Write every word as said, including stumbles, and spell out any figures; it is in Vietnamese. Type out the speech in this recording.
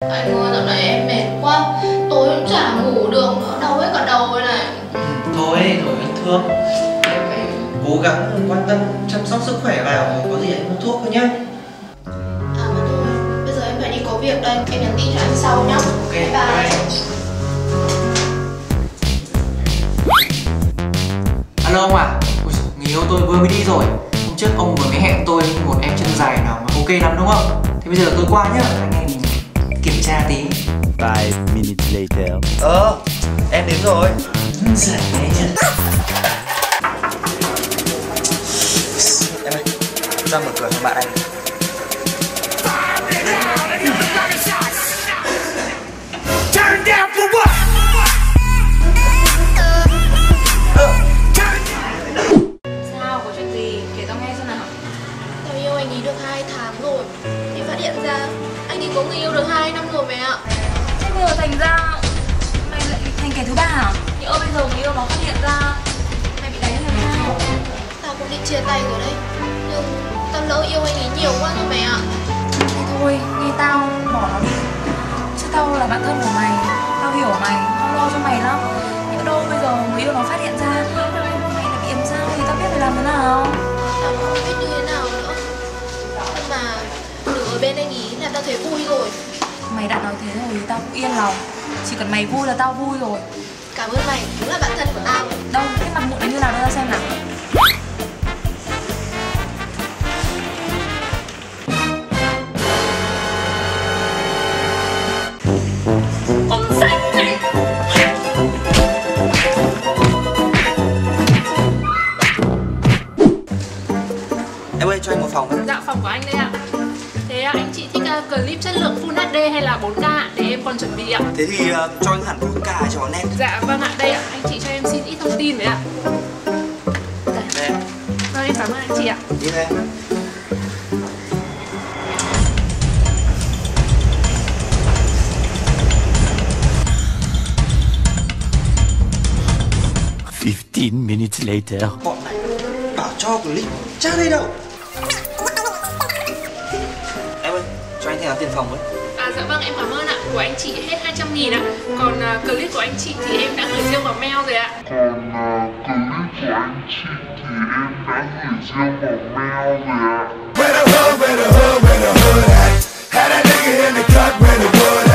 Anh ơi, dạo này em mệt quá, tối cũng chả ngủ được nữa, đau hết cả đầu rồi này. Ừ, thôi, thôi anh thương. Em phải cố gắng quan tâm chăm sóc sức khỏe vào, có gì anh mua thuốc thôi nhá. À mà thôi, bây giờ em phải đi có việc đây, em nhắn tin cho anh sau nhá. Ok, bye bye. Alo ông à? Ui, người yêu tôi vừa mới đi rồi. Hôm trước ông vừa mới hẹn tôi một em chân dài nào mà ok lắm đúng không? Thế bây giờ tôi qua nhá, anh em mình kiểm tra tí. Five minutes later. Ờ, em đến rồi. Giải nhá. Em ơi, ra mở cửa cho bạn anh. Turn down for what? Sao, có chuyện gì? Kể tao nghe xem nào. Tao yêu anh ấy được hai tháng rồi, thì phát hiện ra anh ấy có người yêu được hai năm rồi mẹ ạ. Thế bây giờ thành ra mày lại thành kẻ thứ ba à? Nhỡ bây giờ người yêu nó phát hiện ra mày bị đánh thì làm sao? Tao cũng định chia tay rồi đấy, nhưng tao lỡ yêu anh ấy nhiều quá rồi mẹ ạ. Thế thôi, nghe tao bỏ nó đi. Chứ tao là bạn thân của mày, tao hiểu mày, tao lo cho mày lắm. Nhỡ đâu bây giờ người yêu nó phát hiện ra mày lại bị làm sao thì tao biết phải làm thế nào. Tao cũng không biết như thế nào nữa, nhưng mà được ở bên anh ấy là tao thấy vui rồi. Mày đã nói thế rồi thì tao cũng yên lòng. Chỉ cần mày vui là tao vui rồi. Cảm ơn mày, đúng là bạn thân của tao. Đâu, cái mặt mũi đấy như nào đưa ra xem nào. Ông xanh này. Em ơi, cho anh một phòng với. Dạ, phòng của anh đây ạ. Thế anh chị thích uh, clip chất lượng Full hát đê hay là bốn K ạ? Để em còn chuẩn bị ạ. Thế thì uh, cho anh hẳn bốn K cho nó nét. Dạ vâng ạ, đây ạ. Anh chị cho em xin ít thông tin đấy ạ. Đây em. Vâng, em cảm ơn anh chị ạ. Đi đây. Fifteen minutes later. Bọn này bảo cho clip, chả đây đâu. Em ơi, cho anh thêm tiền phòng với. À dạ vâng, em cảm ơn ạ. Của anh chị hết hai trăm nghìn ạ. Còn uh, clip của anh chị thì em đã gửi riêng vào mail rồi ạ. Còn uh, clip của anh chị thì em đã gửi riêng vào mail rồi ạ. Where the hood, where the hood, where the hood at? Had a nigga in the cut, where the wood at?